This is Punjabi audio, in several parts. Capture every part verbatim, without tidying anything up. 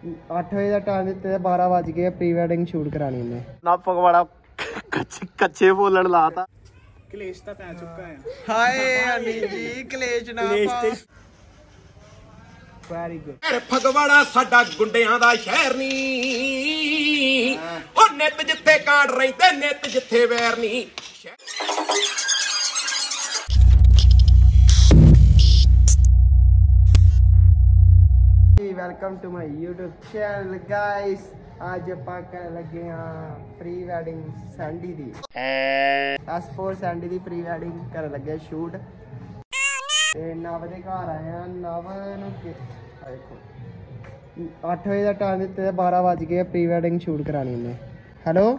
ਅੱਠ ਵਜੇ ਦਾ ਟਾਈਮ ਦਿੱਤੇ ਬਾਰਾਂ ਵੱਜ ਗਏ ਪ੍ਰੀ ਵੈਡਿੰਗ ਸ਼ੂਟ ਕਰਾਣੀ ਉਹਨੇ ਨਾ ਪਕਵਾੜਾ ਕੱਚੇ ਕੱਚੇ ਬੋਲਣ ਲਾਤਾ ਕਲੇਸ਼ ਤਾਂ ਪੈ ਚੁੱਕਾ ਹੈ ਹਾਏ ਅਨੀ ਜੀ ਕਲੇਸ਼ ਨਾ ਪਾ ਵੈਰੀ ਗੁੱਡ ਫਗਵਾੜਾ ਸਾਡਾ ਗੁੰਡਿਆਂ ਦਾ ਸ਼ਹਿਰ ਨੀ ਉਹ ਨਿੱਤ ਜਿੱਥੇ ਕਾਂਡ ਰਹਿੰਦੇ ਨਿੱਤ ਜਿੱਥੇ ਵੈਰ ਨੀ welcome to my YouTube channel guys ਅੱਜ ਆਪਾਂ ਕਰਨ ਲੱਗੇ ਹਾਂ ਪ੍ਰੀ ਵੈਡਿੰਗ ਸੈਂਡੀ ਦੀ ਐਸ ਫੋਰ ਸੈਂਡੀ ਦੀ ਪ੍ਰੀ ਵੈਡਿੰਗ ਕਰਨ ਲੱਗੇ ਸ਼ੂਟ ਤੇ ਨਵ ਦੇ ਘਰ ਆਏ ਆ ਨਵ ਨੂੰ ਦੇਖੋ ਅੱਠ ਵਜੇ ਦਾ ਟਾਈਮ ਦਿੱਤੇ ਬਾਰਾਂ ਵੱਜ ਗਏ ਪ੍ਰੀ ਵੈਡਿੰਗ ਸ਼ੂਟ ਕਰਾਣੀ ਉਹਨੇ ਹੈਲੋ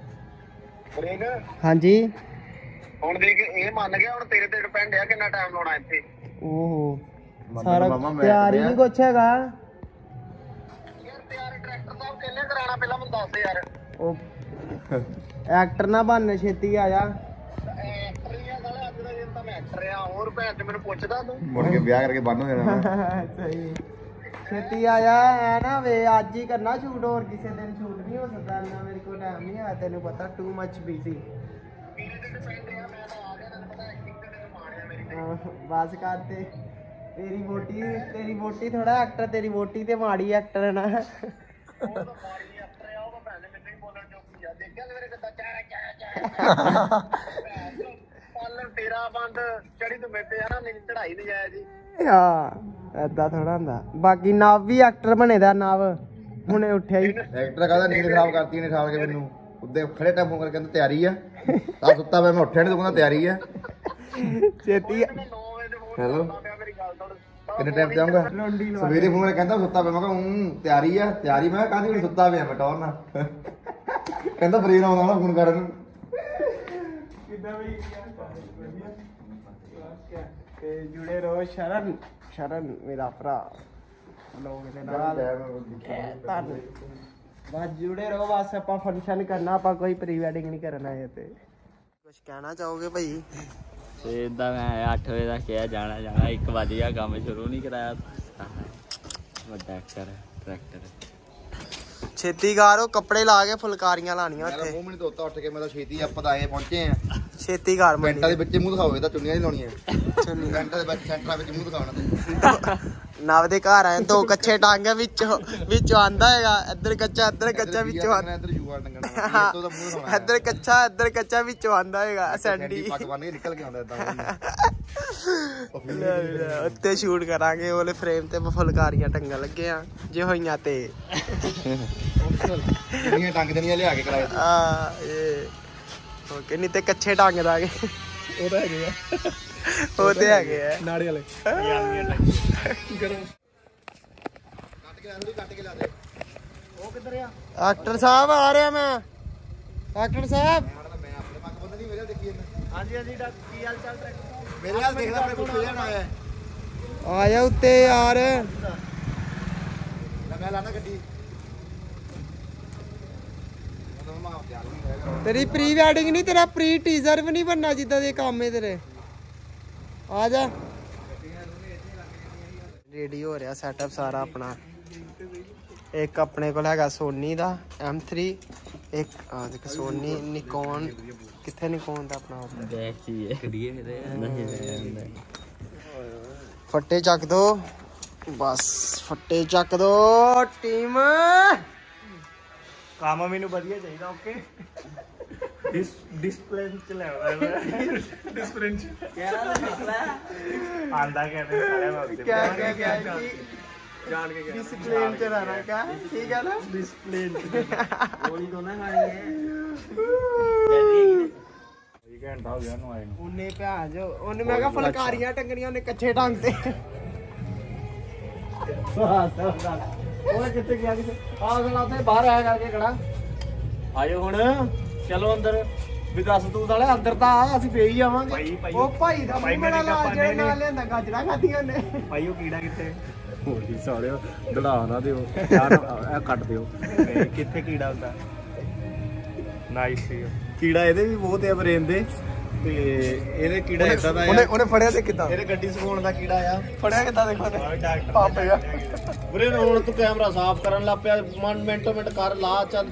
ਹਾਂਜੀ ਹੁਣ ਦੇਖ ਇਹ ਮੰਨ ਗਿਆ ਹੁਣ ਤੇਰੇ ਤੇ ਡਿਪੈਂਡ ਆ ਕਿੰਨਾ ਟਾਈਮ ਲਾਉਣਾ ਇੱਥੇ ਓਹੋ ਸਾਰਾ ਤਿਆਰ ਹੀ ਨਹੀਂ ਕੁਛ ਹੈਗਾ ਯਾਰ ਤਿਆਰ ਡਾਇਰੈਕਟਰ ਸਾਹਿਬ ਕਿੰਨੇ ਕਰਾਣਾ ਪਹਿਲਾਂ ਮੈਨੂੰ ਦੱਸ ਯਾਰ ਉਹ ਐਕਟਰ ਨਾ ਬਣ ਛੇਤੀ ਆ ਜਾ ਐਕਟਰ ਹੀ ਆ ਸਾਲੇ ਅੱਜ ਦਾ ਦਿਨ ਤਾਂ ਮੈਂ ਐਕਟਰ ਆ ਹੋਰ ਭੈਣ ਤੇ ਮੈਨੂੰ ਪੁੱਛਦਾ ਤੂੰ ਮੁੜ ਕੇ ਵਿਆਹ ਕਰਕੇ ਬੰਨ ਹੋ ਜਾਣਾ ਸਹੀ ਛੇਤੀ ਆ ਜਾ ਐ ਨਾ ਵੇ ਅੱਜ ਹੀ ਕਰਨਾ ਸ਼ੂਟ ਹੋਰ ਕਿਸੇ ਦਿਨ ਸ਼ੂਟ ਨਹੀਂ ਹੋ ਸਕਦਾ ਨਾ ਮੇਰੇ ਕੋਲ ਟਾਈਮ ਨਹੀਂ ਆ ਤੈਨੂੰ ਪਤਾ ਟੂ ਮੱਚ ਬਿਜ਼ੀ ਮੇਰੇ ਤੇ ਡਿਪੈਂਡ ਆ ਮੈਂ ਤਾਂ ਆ ਗਿਆ ਤੈਨੂੰ ਪਤਾ ਐਕਟਿੰਗ ਤੇ ਤੈਨੂੰ ਮਾਣਿਆ ਮੇਰੀ ਬਸ ਕਰ ਤੇ तेरी वोटी तेरी वोटी थोड़ा एक्टर तेरी वोटी ते माड़ी एक्टर है ना ਏਦਾਂ ਥੋੜਾ ਹੁੰਦਾ ਬਾਕੀ ਨਵ ਵੀ ਐਕਟਰ ਬਣੇ ਦਾ ਨਵ ਹੁਣੇ ਉੱਠਿਆ ਹੀ ਐਕਟਰ ਕਾਹਦਾ ਨੀਂਦ ਖਰਾਬ ਕਰਤੀ ਨੇ ਠਾਲ ਕੇ ਮੈਨੂੰ ਉੱਦੇ ਖੜੇ ਟਾਈਮ ਫੋਨ ਕਰਕੇ ਕਹਿੰਦਾ ਤਿਆਰੀ ਆ ਤਾਂ ਸੁੱਤਾ ਪਿਆ ਮੈਂ ਉੱਠਿਆ ਨਹੀਂ ਤੂੰ ਕਹਿੰਦਾ ਤਿਆਰੀ ਆ ਛੇਤੀ ਹੈਲੋ ਕਿੰਨੇ ਟਾਈਮ ਤੇ ਆਉਂਗਾ ਸਵੇਰੇ ਫੋਨ ਕਹਿੰਦਾ ਸੁੱਤਾ ਪਿਆ ਮੈਂ ਕਿਹਾ ਹੂੰ ਤਿਆਰੀ ਆ ਤਿਆਰੀ ਮੈਂ ਕਾਹਦੀ ਵੀ ਸੁੱਤਾ ਪਿਆ ਮੈਂ ਟੌਰ ਨਾਲ ਕਹਿੰਦਾ ਫਰੀ ਆਉਂਦਾ ਨਾ ਫੋਨ ਕਰਨ ਨੂੰ ਕਿੱਦਾਂ ਬਈ ਤੇ ਜੁੜੇ ਰਹੋ ਸ਼ਰਨ ਸ਼ਰਨ ਮੇਰਾ ਭਰਾ ਲੋਕ ਦੇ ਨਾਲ ਬਸ ਜੁੜੇ ਰਹੋ ਬਸ ਆਪਾਂ ਫੰਕਸ਼ਨ ਕਰਨਾ ਆਪਾਂ ਕੋਈ ਪ੍ਰੀ ਵੈਡਿੰਗ ਨਹੀਂ ਕਰਨਾ ਇਹ ਤੇ ਕੁਝ ਕਹਿਣਾ ਚਾਹੋਗੇ ਭਾਈ ਤੇ ਇਦਾਂ ਮੈਂ ਅੱਠ ਵਜੇ ਦਾ ਕਿਹਾ ਜਾਣਾ ਜਾਣਾ ਇੱਕ ਵਜ ਗਿਆ ਕੰਮ ਸ਼ੁਰੂ ਨਹੀਂ ਕਰਾਇਆ ਵੱਡਾ ਐਕਟਰ ਡਾਇਰੈਕਟਰ ਛੇਤੀ ਕਰ ਕੱਪੜੇ ਲਾ ਕੇ ਫੁਲਕਾਰੀਆਂ ਲਾਣੀਆਂ ਉੱਥੇ ਮੂੰਹ ਮੈਨੂੰ ਧੋਤਾ ਉੱਠ ਕੇ ਮੈਂ ਤਾਂ ਛੇਤੀ ਆਪਾਂ ਤਾਂ ਆਏ ਪਹੁੰਚੇ ਆ ਛੇਤੀ ਕਰ ਪੈਂਟਾਂ ਦੇ ਵਿੱਚ ਮੂੰਹ ਦਿਖਾਓ ਇਹ ਤਾਂ ਚੁੰਨੀਆਂ ਨਹੀਂ ਲਾਉਣੀਆਂ ਪੈਂਟਾਂ ਦੇ ਵਿੱਚ ਸੈਂਟਰਾਂ ਵਿੱਚ ਮੂੰਹ ਦਿਖਾਉਣਾ ਨਵ ਦੇ ਘਰ ਆਏ ਦੋ ਕੱਚੇ ਟਾਂਗੇ ਵਿੱਚੋਂ ਵਿੱਚੋਂ ਆਂਦਾ ਹੈਗਾ ਇੱਧਰ ਕੱਚਾ ਇੱਧਰ ਕੱਚਾ ਵਿੱਚੋਂ ਇੱਧਰ ਜੂਆ ਟੰਗਣਾ ਤੋਂ ਦਾ ਮੂੰਹ ਦਿਖਾਉਣਾ ਇੱਧਰ ਕੱਚਾ ਇੱਧਰ ਕੱਚਾ ਵਿੱਚੋਂ ਆਂਦਾ ਹੈਗਾ ਸੈਂਡੀ ਪੱਕ ਬੰਨ ਕੇ ਨਿਕਲ ਕੇ ਆਉਂਦਾ ਇਦਾਂ ਉੱਤੇ ਸ਼ੂਟ ਕਰਾਂਗੇ ਉਹਲੇ ਫਰੇਮ ਤੇ ਫੁਲਕਾਰੀਆਂ ਟੰਗਣ ਲੱਗੇ ਆ ਜੇ ਹੋਈਆਂ ਤੇ ਜਿਹੜੀਆਂ ਟੰਗ ਦੇਣੀਆਂ ਲਿਆ ਕੇ ਕਰਾਏ ਆ ਇਹ ਓਕੇ ਨਹੀਂ ਤੇ ਕੱਚੇ ਟੰਗ ਦਾਂਗੇ ਉਹ ਤਾਂ ਹੈਗੇ ਆ ਉਹ ਤੇ ਹੈਗੇ ਆ ਨਾੜੇ ਵਾਲੇ ਕੱਟ ਕੇ ਲਾ ਦੇ ਕੱਟ ਕੇ ਲਾ ਦੇ ਉਹ ਕਿੱਧਰ ਆ ਡਾਕਟਰ ਸਾਹਿਬ ਆ ਰਿਹਾ ਮੈਂ ਡਾਕਟਰ ਸਾਹਿਬ ਮੈਂ ਆਪਣੇ ਪੱਕ ਬੰਦ ਨਹੀਂ ਮੇਰੇ ਦੇਖੀ ਜਾਂਦਾ ਹਾਂਜੀ ਹਾਂਜੀ ਡਾਕਟਰ ਕੀ ਹਾਲ ਚਾਲ ਮੇਰੇ ਨਾਲ ਦੇਖਦਾ ਆਪਣੇ ਗੁੱਸੇ ਜਾਣ ਆਇਆ ਆ ਜਾ ਉੱਤੇ ਯਾਰ ਲੈ ਮੈਂ ਲਾਣਾ ਗੱਡੀ ਤੇਰੀ ਪ੍ਰੀ ਵੈਡਿੰਗ ਨਹੀਂ ਤੇਰਾ ਪ੍ਰੀ ਟੀਜ਼ਰ ਵੀ ਨਹੀਂ ਬਣਨਾ ਜਿੱਦਾਂ ਦੇ ਕੰਮ ਹੈ ਤੇਰੇ ਆ ਜਾ ਰੈਡੀ ਹੋ ਰਿਹਾ ਸੈਟਅਪ ਸਾਰਾ ਆਪਣਾ ਇੱਕ ਆਪਣੇ ਕੋਲ ਹੈਗਾ ਸੋਨੀ ਦਾ ਐਮ ਥ੍ਰੀ ਇੱਕ ਆ ਦੇਖ ਸੋਨੀ ਨਿਕੋਨ ਕਿੱਥੇ ਨਿਕੋਨ ਦਾ ਆਪਣਾ ਦੇਖ ਕੀ ਹੈ ਕਡੀਏ ਫਿਰ ਫੱਟੇ ਚੱਕ ਦੋ ਬਸ ਫੱਟੇ ਚੱਕ ਦੋ ਟੀਮ ਕੰਮ ਮੈਨੂੰ ਵਧੀਆ ਚਾਹੀਦਾ ਓਕੇ ਡਿਸ ਡਿਸਪਲਿਨ ਚ ਲੈਣਾ ਡਿਸਪਲਿਨ ਚ ਕਿਹੜਾ ਨਿਕਲਾ ਆਂਦਾ ਕਹਿੰਦੇ ਸਾਰੇ ਬਾਬੇ ਕਿਆ ਕਿਆ ਕਿਆ ਜਾਣ ਕੇ ਡਿਸਪਲਿਨ ਚ ਰਹਿਣਾ ਕਿਆ ਠੀਕ ਹੈ ਨਾ ਡਿਸਪਲਿਨ ਚ ਗੋਲੀ ਤੋਂ ਨਾ ਖਾਣੀ ਹੈ ਇਹ ਘੰਟਾ ਹੋ ਗਿਆ ਨੂੰ ਆਏ ਨੂੰ ਉਹਨੇ ਭੈਣ ਜੋ ਉਹਨੇ ਮੈਂ ਕਿਹਾ ਫੁਲਕਾਰੀਆਂ ਟੰਗਣੀਆਂ ਉਹਨੇ ਕੱਚੇ ਟੰਗ ਤੇ ਉਹ ਕਿੱਥੇ ਗਿਆ ਕਿਤੇ ਆਹ ਗਲਾ ਤੇ ਬਾਹਰ ਆਇਆ ਕਰਕੇ ਖੜਾ ਆਜੋ ਹੁਣ ਚਲੋ ਅੰਦਰ ਵੀ ਦੱਸ ਤੂੰ ਸਾਲੇ ਅੰਦਰ ਤਾਂ ਆ ਅਸੀਂ ਫੇਰ ਹੀ ਆਵਾਂਗੇ ਉਹ ਭਾਈ ਦਾ ਮੂੰਹ ਮੇਰਾ ਲਾ ਜਿਹੜਾ ਨਾਲ ਲਿਆਂਦਾ ਗਾਜਰਾਂ ਖਾਧੀਆਂ ਨੇ ਭਾਈ ਉਹ ਕੀੜਾ ਕਿੱਥੇ ਹੋਲੀ ਸਾਲਿਓ ਦੜਾ ਨਾ ਦਿਓ ਯਾਰ ਇਹ ਕੱਟ ਦਿਓ ਕਿੱਥੇ ਕੀੜਾ ਹੁੰਦਾ ਨਾਈਸ ਸੀ ਕੀੜਾ ਇਹਦੇ ਵੀ ਬਹੁਤ ਹੈ ਬਰੇਨ ਦੇ ਤੇ ਇਹਦੇ ਕੀੜਾ ਇਦਾਂ ਦਾ ਉਹਨੇ ਉਹਨੇ ਫੜਿਆ ਤੇ ਕਿੱਦਾਂ ਇਹਦੇ ਗੱਡੀ ਸਕਾਉਣ ਦਾ ਕੀੜਾ ਆ ਫੜਿਆ ਕਿੱਦਾਂ ਦੇਖੋ ਪਾਪ ਗਿਆ ਵੀਰੇ ਹੁਣ ਤੂੰ ਕੈਮਰਾ ਸਾਫ਼ ਕਰਨ ਲੱਗ ਪਿਆ ਮਨ ਮਿੰਟੋ ਮਿੰਟ ਕਰ ਲਾ ਚੱਲ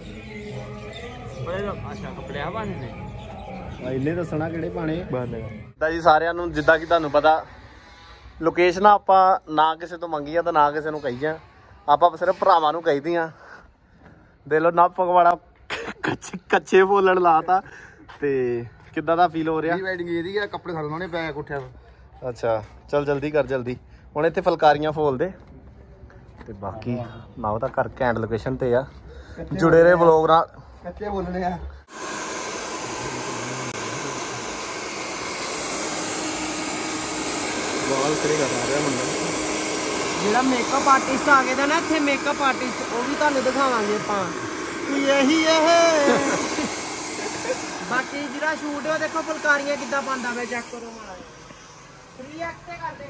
ਅੱਛਾ ਕੱਪੜੇ ਆ ਪਾਣੇ ਨੇ ਇਹਨੇ ਦੱਸਣਾ ਕਿਹੜੇ ਪਾਣੇ ਤਾਂ ਜੀ ਸਾਰਿਆਂ ਨੂੰ ਜਿੱਦਾਂ ਕਿ ਤੁਹਾਨੂੰ ਪਤਾ ਲੋਕੇਸ਼ਨ ਆਪਾਂ ਨਾ ਕਿਸੇ ਤੋਂ ਮੰਗੀਆਂ ਤਾਂ ਨਾ ਕਿਸੇ ਨੂੰ ਕਹੀਆਂ ਆਪਾਂ ਸਿਰਫ ਭਰਾਵਾਂ ਨੂੰ ਕਹੀਦੀਆਂ ਦੇ ਲੋ ਨਾ ਪਕਵਾੜਾ ਕੱਚੇ ਬੋਲਣ ਲਾਤਾ ਤੇ ਕਿੱਦਾਂ ਦਾ ਫੀਲ ਹੋ ਰਿਹਾ ਪ੍ਰੀ ਵੈਡਿੰਗ ਇਹਦੀ ਆ ਕੱਪੜੇ ਸਾਰੇ ਲਾਉਣੇ ਪੈ ਕੋਠਿਆਂ ਤੋਂ ਅੱਛਾ ਚੱਲ ਜਲਦੀ ਕਰ ਜਲਦੀ ਹੁਣ ਇੱਥੇ ਫੁਲਕਾਰੀਆਂ ਫੋਲ ਦੇ ਤੇ ਬਾਕੀ ਨਾ ਉਹਦਾ ਘਰ ਘੈਂਟ ਲੋਕੇਸ਼ਨ ਤੇ ਆ ਜੁੜੇ ਰਹੇ ਵਲੋਗ ਨਾਲ ਕੱਚੇ ਬੋਲਣੇ ਆ ਵਾਲ ਕਰੇ ਕਰ ਰਿਹਾ ਮੁੰਡਾ ਜਿਹੜਾ ਮੇਕਅਪ ਆਰਟਿਸਟ ਆ ਗਏ ਦਾ ਨਾ ਇੱਥੇ ਮੇਕਅਪ ਆਰਟਿਸਟ ਉਹ ਵੀ ਤੁਹਾਨੂੰ ਦਿਖਾਵਾਂਗੇ ਆਪਾਂ ਇਹੀ ਇਹ ਬਾਕੀ ਜਿਹੜਾ ਸ਼ੂਟ ਉਹ ਦੇਖੋ ਫੁਲਕਾਰੀਆਂ ਕਿੱਦਾਂ ਪਾਉਂਦਾ ਵੇ ਚੈੱਕ ਕਰੋ ਮਾੜਾ ਰਿਐਕਟ ਤੇ ਕਰਦੇ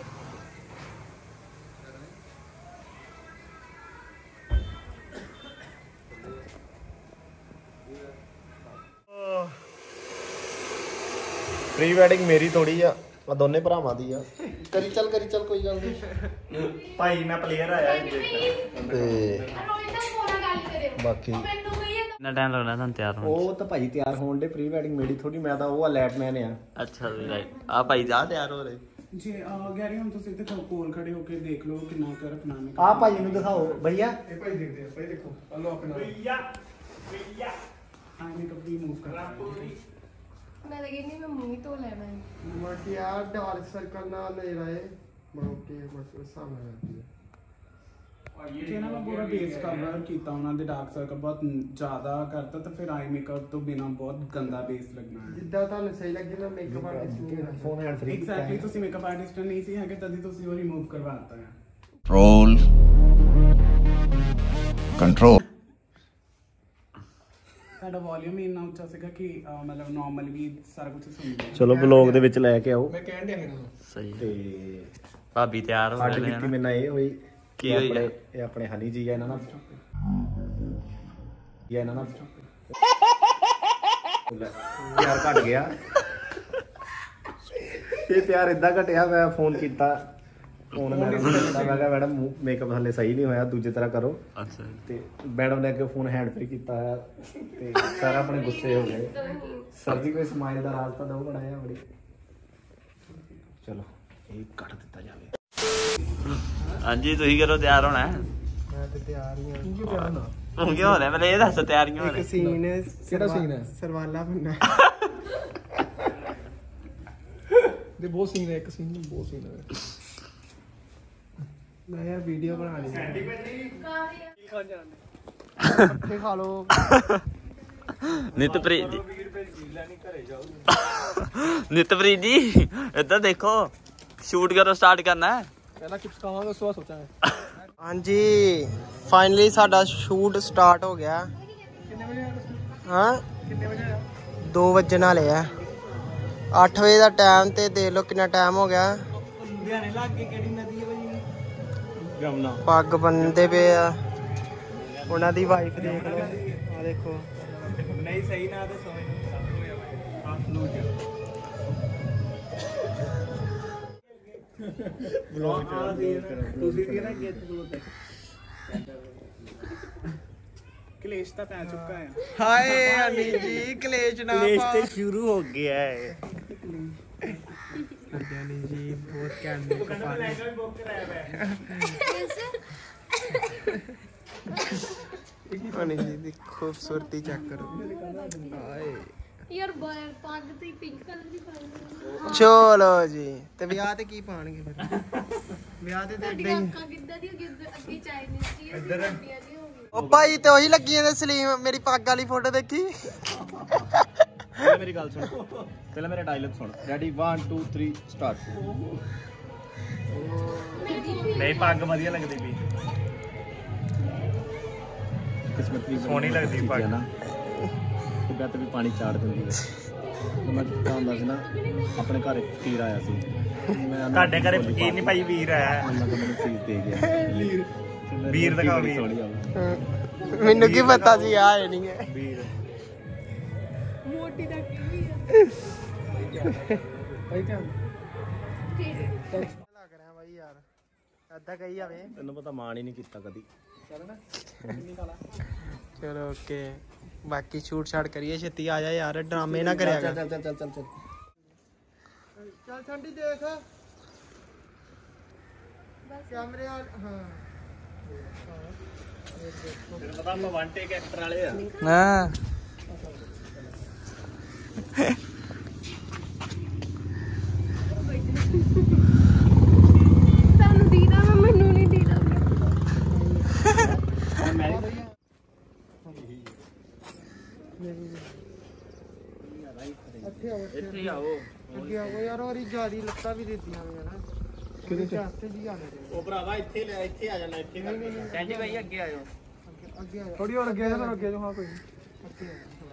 ਪ੍ਰੀ ਵੈਡਿੰਗ ਮੇਰੀ ਥੋੜੀ ਆ ਆ ਦੋਨੇ ਭਰਾਵਾਂ ਦੀ ਆ ਕਰੀ ਚੱਲ ਕਰੀ ਚੱਲ ਕੋਈ ਗੱਲ ਨਹੀਂ ਭਾਈ ਮੈਂ ਪਲੇਅਰ ਆਇਆ ਇਹ ਤੇ ਬਾਕੀ ਕਿੰਨਾ ਟਾਈਮ ਲੱਗਣਾ ਤੁਹਾਨੂੰ ਤਿਆਰ ਹੋਣ ਉਹ ਤਾਂ ਭਾਈ ਤਿਆਰ ਹੋਣ ਦੇ ਪ੍ਰੀ ਵੈਡਿੰਗ ਮੇਰੀ ਥੋੜੀ ਮੈਂ ਤਾਂ ਉਹ ਆ ਲੈਟ ਮੈਨ ਆ ਅੱਛਾ ਜੀ ਰਾਈਟ ਆ ਭਾਈ ਜਾ ਤਿਆਰ ਹੋ ਰਹੇ ਜੀ ਗੈਰੀ ਹੁਣ ਤੁਸੀਂ ਇੱਥੇ ਕੋਲ ਖੜੇ ਹੋ ਕੇ ਦੇਖ ਲਓ ਕਿੰਨਾ ਕਰ ਆਪਣਾ ਨੇ ਆ ਭਾਈ ਨੂੰ ਦਿਖਾਓ ਭਈਆ ਇਹ ਭਾਈ ਦੇਖਦੇ ਆ ਭਾਈ ਦੇਖੋ ਹਲੋ ਆਪਣਾ ਭਈਆ ਭਈਆ ਹਾਂ ਮੇਕਅਪ ਵੀ ਮੂਵ ਕਰ ਮੈਂ ਤਾਂ ਕਹਿੰਦੀ ਮੈਂ ਮੂੰਹ ਹੀ ਧੋ ਲੈਣਾ ਹੈ ਬਾਕੀ ਯਾਰ ਡਾਰਕ ਸਰਕਲ ਨਾਲ ਨਜ਼ਰ ਆਏ ਬਾਕੀ ਬਸ ਉਸ ਹਿਸਾਬ ਨਾਲ ਆਉਂਦੀ ਹੈ ਜੇ ਨਾ ਮੈਂ ਪੂਰਾ ਬੇਸ ਕਵਰ ਕੀਤਾ ਉਹਨਾਂ ਦੇ ਡਾਰਕ ਸਰਕਲ ਬਹੁਤ ਜ਼ਿਆਦਾ ਕਰਤਾ ਤਾਂ ਫਿਰ ਆਈ ਮੇਕਅਪ ਤੋਂ ਬਿਨਾ ਬਹੁਤ ਗੰਦਾ ਬੇਸ ਲੱਗਣਾ ਹੈ ਜਿੱਦਾਂ ਤੁਹਾਨੂੰ ਸਹੀ ਲੱਗੇ ਨਾ ਮੇਕਅਪ ਆਰਟਿਸਟ ਨੂੰ ਫੋਨ ਹੈਂਡ ਫ੍ਰੀ ਐਗਜ਼ੈਕਟਲੀ ਤੁਸੀਂ ਮੇਕਅਪ ਆਰਟਿਸਟ ਨਹੀਂ ਸੀ ਹੈਗੇ ਤਦ ਹੀ ਤੁਸੀਂ ਉਹ ਰਿਮੂਵ ਕਰਵਾਤਾ ਹੈ ਰੋਲ ਕੰਟਰੋਲ ਸਾਡਾ ਵੋਲਿਊਮ ਇੰਨਾ ਉੱਚਾ ਸੀਗਾ ਕਿ ਮਤਲਬ ਨਾਰਮਲ ਵੀ ਸਾਰਾ ਕੁਝ ਸੁਣ ਲਿਆ ਚਲੋ ਵਲੌਗ ਦੇ ਵਿੱਚ ਲੈ ਕੇ ਆਓ ਮੈਂ ਕਹਿਣ ਡਿਆ ਇਹਨਾਂ ਨੂੰ ਸਹੀ ਤੇ ਭਾਬੀ ਤਿਆਰ ਹੋ ਸਾਡੀ ਗਏ ਕੀਤੀ ਮੈਨਾਂ ਇਹ ਹੋਈ ਕੀ ਹੋਈ ਆਪਣੇ ਇਹ ਆਪਣੇ ਹਨੀ ਜੀ ਆ ਇਹਨਾਂ ਨਾਲ ਇਹ ਇਹਨਾਂ ਨਾਲ ਪਿਆਰ ਘਟ ਗਿਆ ਇਹ ਪਿਆਰ ਇਦਾਂ ਘਟਿਆ ਮੈਂ ਫੋਨ ਕੀਤਾ ਫੋਨ ਮੈਡਮ ਨੂੰ ਕੀਤਾ ਮੈਂ ਕਿਹਾ ਮੈਡਮ ਮੇਕਅਪ ਹਲੇ ਸਹੀ ਨਹੀਂ ਹੋਇਆ ਦੂਜੀ ਤਰ੍ਹਾਂ ਕਰੋ ਅੱਛਾ ਤੇ ਮੈਡਮ ਨੇ ਅੱਗੇ ਫੋਨ ਹੈਂਡ ਫ੍ਰੀ ਕੀਤਾ ਹੈ ਤੇ ਸਾਰਾ ਆਪਣੇ ਗੁੱਸੇ ਹੋ ਗਏ ਸਰ ਜੀ ਕੋਈ ਸਮਾਈਲ ਦਾ ਰਾਜ਼ ਤਾਂ ਦੋ ਬਣਾਇਆ ਬੜੀ ਚਲੋ ਇਹ ਕੱਟ ਦਿੱਤਾ ਜਾਵੇ ਹਾਂਜੀ ਤੁਸੀਂ ਕਰੋ ਤਿਆਰ ਹੋਣਾ ਮੈਂ ਤੇ ਤਿਆਰ ਹੀ ਹਾਂ ਹੁਣ ਕਿਉਂ ਹੋ ਰਿਹਾ ਮੈਨੂੰ ਇਹ ਦੱਸ ਤਿਆਰੀਆਂ ਹੋ ਇੱਕ ਰਹੀਆਂ ਸੀਨ ਕਿਹੜਾ scene ਹੈ? ਸਰਵਾਲਾ ਬੰਨਾ ਦੇ ਬਹੁਤ ਸੀਨ ਹੈ ਇੱਕ ਸੀਨ ਨਹੀਂ ਬਹੁਤ ਸੀਨ ਹੈ ਮੈਂ ਯਾਰ ਵੀਡੀਓ ਬਣਾ ਲਈ ਇੱਥੇ ਖਾ ਲੋ ਨਿਤਪ੍ਰੀਤ ਜੀ ਨਿਤਪ੍ਰੀਤ ਜੀ ਇੱਧਰ ਦੇਖੋ ਸ਼ੂਟ ਕਰੋ ਸਟਾਰਟ ਕਰਨਾ ਹੈ ਪਹਿਲਾਂ ਕਿਪਸ ਖਾਵਾਂਗੇ ਉਸ ਤੋਂ ਬਾਅਦ ਸੋਚਾਂਗੇ ਹਾਂਜੀ ਫਾਈਨਲੀ ਸਾਡਾ ਸ਼ੂਟ ਸਟਾਰਟ ਹੋ ਗਿਆ ਕਿੰਨੇ ਵਜੇ ਹਾਂ ਕਿੰਨੇ ਵਜੇ ਆ ਦੋ ਵਜੇ ਨਾਲੇ ਆ ਅੱਠ ਵਜੇ ਦਾ ਟਾਈਮ ਤੇ ਦੇਖ ਲਓ ਕਿੰਨਾ ਟਾਈਮ ਹੋ ਗਿਆ ਲੁਧਿਆਣੇ ਲੱਗ ਕੇ ਕਿਹੜੀ ਨਦੀ ਹੈ ਭਾਈ ਜਮਨਾ ਪੱਗ ਬੰਨਦੇ ਪਏ ਆ ਉਹਨਾਂ ਦੀ ਵਾਈਫ ਦੇਖ ਲਓ ਆ ਦੇਖੋ ਨਹੀਂ ਸਹੀ ਨਾ ਤਾਂ ਸਮਝ ਨਹੀਂ ਸਮਝ ਹੋਇਆ ਭਾਈ ਆਪ ਨੂੰ ਤੁਸੀਂ ਕੀ ਨਾ ਗੇਟ ਤੋਂ ਕਲੇਸ਼ ਤਾਂ ਪੈ ਚੁੱਕਾ ਹੈ ਹਾਏ ਅਨੀ ਜੀ ਕਲੇਸ਼ ਨਾ ਪਾ ਸ਼ੁਰੂ ਹੋ ਗਿਆ ਹੈ ਅਨੀ ਜੀ ਬਹੁਤ ਘੈਂਟ ਮੇਕਅਪ ਆ ਰਿਹਾ ਬੁੱਕ ਕਰਾਇਆ ਹੈ ਅਨੀ ਜੀ ਦੀ ਖੂਬਸੂਰਤੀ ਚੈੱਕ ਕਰੋ ਹਾਏ ਯਾਰ ਬਾਹਰ ਪੱਗ ਤੇ ਪਿੰਕ ਕਲਰ ਦੀ ਪਾਈ ਚਲੋ ਜੀ ਤੇ ਵਿਆਹ ਤੇ ਕੀ ਪਾਣਗੇ ਫਿਰ ਵਿਆਹ ਤੇ ਤੁਹਾਡੀ ਦੇਖਦੇ ਹੀ ਅੱਖਾਂ ਕਿੱਦਾਂ ਦੀ ਹੋ ਗਈ ਅੱਗੇ ਚਾਈਨੀਜ਼ ਦੀ ਇੱਧਰ ਦੀ ਹੋ ਗਈ ਉਹ ਭਾਈ ਤੇ ਉਹੀ ਲੱਗੀ ਜਾਂਦੇ ਸਲੀਮ ਮੇਰੀ ਪੱਗ ਵਾਲੀ ਫੋਟੋ ਦੇਖੀ ਪਹਿਲਾਂ ਮੇਰੀ ਗੱਲ ਸੁਣ ਪਹਿਲਾਂ ਮੇਰਾ ਡਾਇਲੌਗ ਸੁਣ ready one two three start ਨਹੀਂ ਪੱਗ ਵਧੀਆ ਲੱਗਦੀ ਵੀ ਕਿਸਮਤ ਵੀ ਸੋਹਣੀ ਲੱਗਦੀ ਪੱਗ। ਨਾ ਤੇ ਗੱਤ ਵੀ ਪਾਣੀ ਚਾੜ ਦਿੰਦੀ ਹੈ ਮੈਂ ਤਾਂ ਹੁੰਦਾ ਸੀ ਨਾ ਆਪਣੇ ਘਰ ਇੱਕ ਫਕੀਰ ਆਇਆ ਸੀ ਮੈਂ ਤੁਹਾਡੇ ਘਰੇ ਫਕੀਰ ਨਹੀਂ ਭਾਈ ਵੀਰ ਆਇਆ ਉਹਨਾਂ ਕੋਲ ਮੈਨੂੰ ਚੀਜ਼ ਦੇ ਗਿਆ ਵੀਰ ਵੀਰ ਦਿਖਾਓ ਵੀਰ। ਸੋਹਣੀ ਆ ਮੈਨੂੰ ਕੀ ਪਤਾ ਸੀ ਆ ਇਹ ਨਹੀਂ ਹੈ ਵੀਰ ਮੋਟੀ ਦਾ ਕੀ ਹੈ ਲੱਗ ਰਿਹਾ ਬਾਈ ਯਾਰ ਅੱਧਾ ਕਹੀ ਜਾਵੇ ਤੈਨੂੰ ਪਤਾ ਮਾਣ ਹੀ ਨਹੀਂ ਕੀਤਾ ਕਦੀ ਚਲੋ ਓਕੇ ਬਾਕੀ ਛੂਟ ਛਾੜ ਕਰੀਏ ਛੇਤੀ ਆ ਜਾ ਯਾਰ ਡਰਾਮੇ ਨਾ ਕਰਿਆ ਕਰ ਚੱਲ ਚੱਲ ਚੱਲ ਚੱਲ ਚੱਲ ਚੱਲ ਸੰਡੀ ਦੇਖ ਕੈਮਰੇ ਵਾਲ ਹਾਂ ਤੈਨੂੰ ਪਤਾ ਆਪਾਂ ਵਨ ਟੇਕ ਐਕਟਰ ਵਾਲੇ ਆ ਹਾਂ ਤੁਹਾਨੂੰ ਦੀਦਾ ਮੈਂ ਮੈਨੂੰ ਨਹੀਂ ਦੀਦਾ ਇੱਥੇ ਆਓ ਅੱਗੇ ਆਓ ਯਾਰ ਔਰ ਜਿਆਦੀ ਲੱਤਾਂ ਵੀ ਦਿੱਤੀਆਂ ਹੋਈਆਂ ਨਾ ਕਿਹਦੇ ਚਾਸਤੇ ਜੀ ਆਣੇ ਉਹ ਭਰਾਵਾ ਇੱਥੇ ਲੈ ਇੱਥੇ ਆ ਜਾਣਾ ਇੱਥੇ ਕਹਿੰਦੇ ਭਾਈ ਅੱਗੇ ਆਇਓ ਅੱਗੇ ਆ ਥੋੜੀ ਹੋਰ ਅੱਗੇ ਜਾ ਅੱਗੇ ਜੋ ਹਾਂ ਕੋਈ ਅੱਗੇ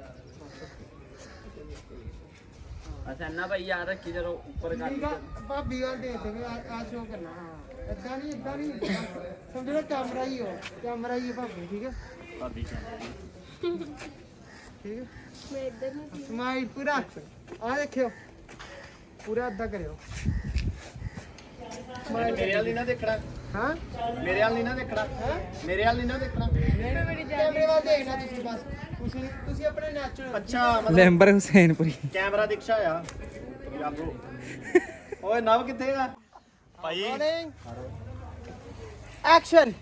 ਅੱਛਾ ਨਾ ਭਾਈ ਯਾਰ ਰੱਖੀ ਜਦੋਂ ਉੱਪਰ ਕਰ ਠੀਕ ਆ ਭਾਬੀ ਵਾਲ ਦੇ ਦੇ ਆ ਸ਼ੋ ਕਰਨਾ ਹਾਂ ਏਦਾਂ ਨਹੀਂ ਏਦਾਂ ਨਹੀਂ ਸਮਝੋ ਕੈਮਰਾ ਹੀ ਹੋ ਕੈਮਰਾ ਹੀ ਹੈ ਭਾਬੀ ਠੀਕ ਹੈ ਭਾਬੀ ਠੀਕ ਹੈ ਮੈਂ ਇੱਧਰ ਨੂੰ ਸਮਾਈਲ ਪੂਰਾ ਆ ਦੇਖਿਓ ਪੂਰਾ ਅੱਧਾ ਕਰਿਓ ਮੇਰੇ ਵਾਲ ਨਹੀਂ ਨਾ ਦੇਖਣਾ ਹਾਂ ਮੇਰੇ ਵਾਲ ਨਹੀਂ ਨਾ ਦੇਖਣਾ ਮੇਰੇ ਵਾਲ ਨਹੀਂ ਨਾ ਦੇਖਣਾ ਕੈਮਰੇ ਵੱਲ ਦੇਖਣਾ ਤੁਸੀਂ ਬਸ ਤੁਸੀਂ ਤੁਸੀਂ ਆਪਣੇ ਨੈਚੁਰਲ ਅੱਛਾ ਮਤਲਬ ਲੈਂਬਰ ਹੁਸੈਨਪੁਰੀ ਕੈਮਰਾ ਦਿਖਸ਼ਾ ਆ ਪੰਜਾਬੋ ਓਏ ਨਵ ਕਿੱਥੇ ਆ ਭਾਈ ਐਕਸ਼ਨ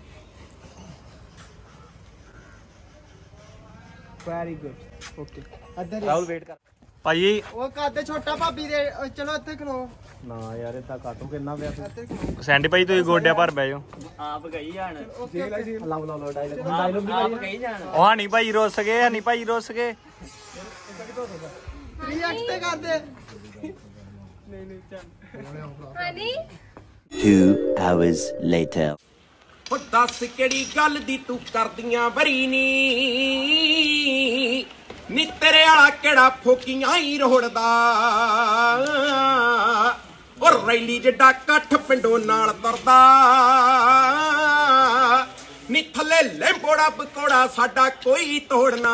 ਵੈਰੀ ਗੁੱਡ ਓਕੇ ਅੱਧਰ ਰਾਹੁਲ ਵੇਟ ਕਰ ਭਾਈ ਉਹ ਕੱਦ ਛੋਟਾ ਭਾਬੀ ਦੇ ਉਹ ਚਲੋ ਇੱਥੇ ਖਲੋ ਨਾ ਯਾਰ ਇਹ ਤਾਂ ਕਾਟੋ ਕਿੰਨਾ ਪਿਆ ਇੱਥੇ ਖਲੋ ਸੈਂਡੀ ਭਾਈ ਤੁਸੀਂ ਗੋਡਿਆਂ ਪਰ ਬਹਿ ਜਾਓ ਆਪ ਗਈ ਜਾਣ ਓਕੇ ਓਕੇ ਲਾਓ ਲਾਓ ਲਾਓ ਡਾਇਲੌਗ ਆਪ ਗਈ ਜਾਣ ਉਹ ਹਣੀ ਭਾਈ ਰੋਸ ਗਏ ਹਣੀ ਭਾਈ ਰੋਸ ਗਏ ਰਿਐਕਟ ਤੇ ਕਰ ਦੇ ਨਹੀਂ ਨਹੀਂ ਚੱਲ ਹਨੀ Two hours later. ਉਹ ਦੱਸ ਕਿਹੜੀ ਗੱਲ ਦੀ ਤੂੰ ਕਰਦੀਆਂ ਬਰੀ ਨੀ ਨੀ ਤੇਰੇ ਵਾਲਾ ਕਿਹੜਾ ਫੋਕੀਆਂ ਹੀ ਰੋੜਦਾ ਉਹ ਰੈਲੀ ਜਿੱਡਾ ਇਕੱਠ ਪਿੰਡੋਂ ਨਾਲ ਤੁਰਦਾ ਨੀ ਥੱਲੇ ਲੈਂਬੋੜਾ ਪਕੌੜਾ ਸਾਡਾ ਕੋਈ ਤੋੜਨਾ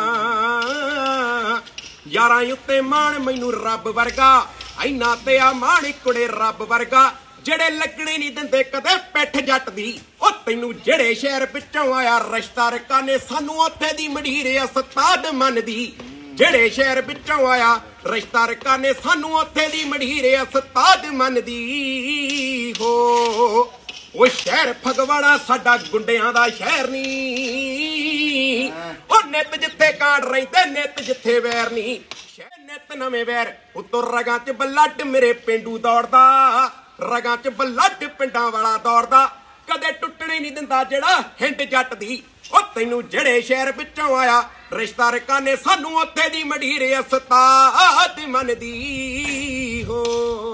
ਯਾਰਾਂ ਉੱਤੇ ਮਾਣ ਮੈਨੂੰ ਰੱਬ ਵਰਗਾ ਐਨਾ ਤੇ ਆ ਮਾਣ ਕੁੜੇ ਰੱਬ ਵਰਗਾ ਜਿਹੜੇ ਲੱਗਣੇ ਨਹੀਂ ਦਿੰਦੇ ਕਦੇ ਪਿੱਠ ਜੱਟ ਦੀ ਉਹ ਤੈਨੂੰ ਜਿਹੜੇ ਸ਼ਹਿਰ ਵਿੱਚੋਂ ਆਇਆ ਰਿਸ਼ਤਾ ਰਕਾਨੇ ਸਾਨੂੰ ਉੱਥੇ ਦੀ ਮਢੀਰ ਉਸਤਾਦ ਮੰਨਦੀ ਜਿਹੜੇ ਸ਼ਹਿਰ ਵਿੱਚੋਂ ਆਇਆ ਰਿਸ਼ਤਾ ਰਕਾਨੇ ਸਾਨੂੰ ਉੱਥੇ ਦੀ ਮਢੀਰ ਉਸਤਾਦ ਮੰਨਦੀ ਹੋ ਉਹ ਸ਼ਹਿਰ ਫਗਵਾੜਾ ਸਾਡਾ ਗੁੰਡਿਆਂ ਦਾ ਸ਼ਹਿਰ ਨੀ ਉਹ ਨਿੱਤ ਜਿੱਥੇ ਕਾਂਡ ਰਹਿੰਦੇ ਨਿੱਤ ਜਿੱਥੇ ਵੈਰ ਨੀ ਸ਼ਹਿਰ ਨਿੱਤ ਨਵੇਂ ਵੈਰ ਉੱਤੋਂ ਰਗਾਂ 'ਚ ਬਲੱਡ ਮੇਰੇ ਪਿੰਡੂ ਦੌੜਦਾ ਰਗਾਂ 'ਚ ਬਲੱਡ ਪਿੰਡਾਂ ਵਾਲਾ ਦੌੜਦਾ ਕਦੇ ਟੁੱਟਣੇ ਨਹੀਂ ਦਿੰਦਾ ਜਿਹੜਾ ਹਿੰਡ ਜੱਟ ਦੀ ਉਹ ਤੈਨੂੰ ਜਿਹੜੇ ਸ਼ਹਿਰ ਵਿੱਚੋਂ ਆਇਆ ਰਿਸ਼ਤਾ ਰਕਾਨੇ ਸਾਨੂੰ ਉੱਥੇ ਦੀ ਮਢੀਰ ਉਸਤਾਦ ਮੰਨਦੀ ਹੋ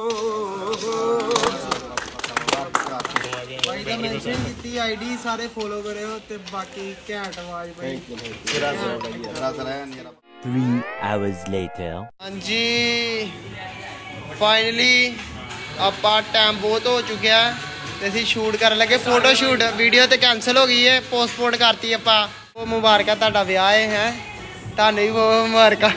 ਭਾਈ ਦਾ ਮੈਂਸ਼ਨ ਕੀਤੀ ਆਈਡੀ ਸਾਰੇ ਫੋਲੋ ਕਰਿਓ ਤੇ ਬਾਕੀ ਘੈਂਟ ਆਵਾਜ਼ ਭਾਈ Three hours later. ਹਾਂਜੀ ਫਾਈਨਲੀ ਆਪਾਂ ਟਾਈਮ ਬਹੁਤ ਹੋ ਚੁੱਕਿਆ ਤੇ ਅਸੀਂ ਸ਼ੂਟ ਕਰਨ ਲੱਗੇ ਫੋਟੋ ਸ਼ੂਟ ਵੀਡੀਓ ਤੇ ਕੈਨਸਲ ਹੋ ਗਈ ਹੈ ਪੋਸਟਪੋਨ ਕਰਤੀ ਆਪਾਂ ਉਹ ਮੁਬਾਰਕਾਂ ਤੁਹਾਡਾ ਵਿਆਹ ਹੈ ਹੈ ਤੁਹਾਨੂੰ ਵੀ ਬਹੁਤ ਮੁਬਾਰਕਾਂ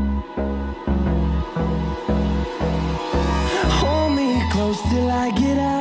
Hold me close till I get out.